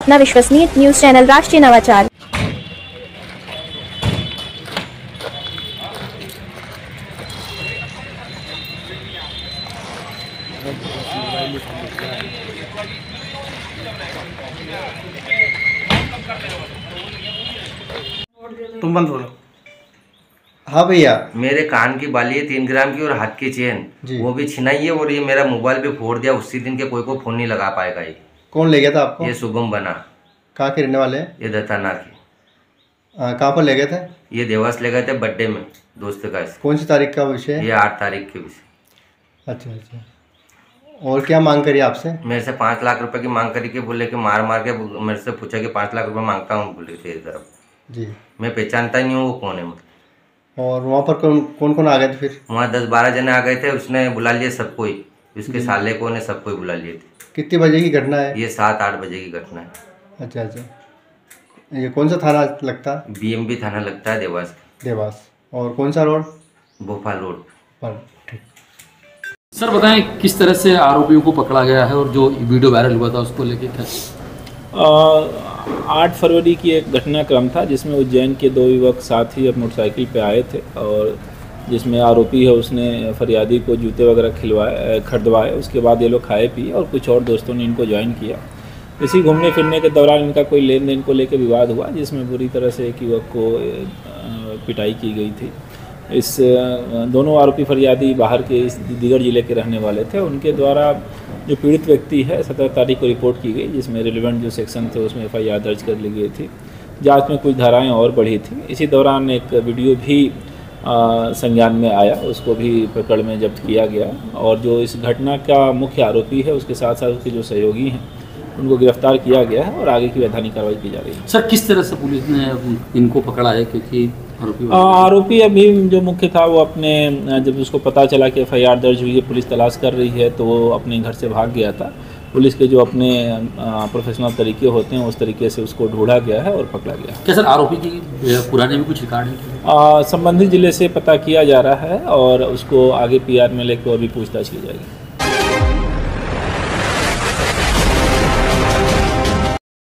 अपना विश्वसनीय news channel राष्ट्रीय नवाचार। तुम बंद बोलो। हाँ भैया, मेरे कान की बाली है 3 ग्राम की और हाथ की चेन वो भी छिनाई है और ये मेरा मोबाइल पे फोड़ दिया। उसी दिन के कोई को फोन नहीं लगा पाएगा। ये कौन ले गया था आपको? ये शुभम बना। कहाँ के रहने वाले हैं? ये दत्ताना की। कहाँ पर ले गए थे? ये देवास ले गए थे बर्थडे में दोस्त का। कौन सी तारीख का विषय है? ये 8 तारीख के विषय। अच्छा अच्छा। और क्या मांग करी आपसे? मेरे से 5 लाख रुपए की मांग करी के बोले कि मार के मेरे से पूछा कि 5 लाख रुपए मांगता हूँ बोले थे इधर। जी, मैं पहचानता नहीं हूँ वो कौन है मतलब। और वहाँ पर कौन कौन आ गए थे फिर? वहाँ 10-12 जने आ गए थे। उसने बुला लिए सबको ही, उसके साले को ने सबको ही बुला लिए थे। कितने बजे की घटना है? ये 7-8 बजे की घटना है। अच्छा अच्छा। ये कौन सा थाना लगता है? बीएमबी थाना लगता है देवास। देवास। और कौन सा रोड? भोपाल रोड पर। ठीक। सर बताएं किस तरह से आरोपियों को पकड़ा गया है और जो वीडियो वायरल हुआ था उसको लेके क्या? 8 फरवरी की एक घटनाक्रम था जिसमें उज्जैन के 2 युवक साथ ही अब मोटरसाइकिल पे आए थे और जिसमें आरोपी है उसने फरियादी को जूते वगैरह खरीदवाए। उसके बाद ये लोग खाए पिए और कुछ और दोस्तों ने इनको ज्वाइन किया। इसी घूमने फिरने के दौरान इनका कोई लेन देन को लेकर विवाद हुआ जिसमें बुरी तरह से एक युवक को पिटाई की गई थी। इस दोनों आरोपी फरियादी बाहर के इस दीगर जिले के रहने वाले थे। उनके द्वारा जो पीड़ित व्यक्ति है 17 तारीख को रिपोर्ट की गई जिसमें रिलेवेंट जो सेक्शन थे उसमें FIR दर्ज कर ली गई थी। जांच में कुछ धाराएं और बढ़ी थी। इसी दौरान एक वीडियो भी संज्ञान में आया, उसको भी पकड़ में जब्त किया गया और जो इस घटना का मुख्य आरोपी है उसके साथ साथ उसके जो सहयोगी हैं उनको गिरफ्तार किया गया है और आगे की वैधानिक कार्रवाई की जा रही है। सर किस तरह से पुलिस ने इनको पकड़ा है? क्योंकि आरोपी अभी जो मुख्य था वो अपने जब उसको पता चला कि FIR दर्ज हुई है, पुलिस तलाश कर रही है, तो वो अपने घर से भाग गया था। पुलिस के जो अपने प्रोफेशनल तरीके होते हैं उस तरीके से उसको ढूंढा गया है और पकड़ा गया। क्या सर आरोपी की पुराने में कुछ रिकॉर्ड है? संबंधित जिले से पता किया जा रहा है और उसको आगे PR में लेकर और भी पूछताछ की जाएगी।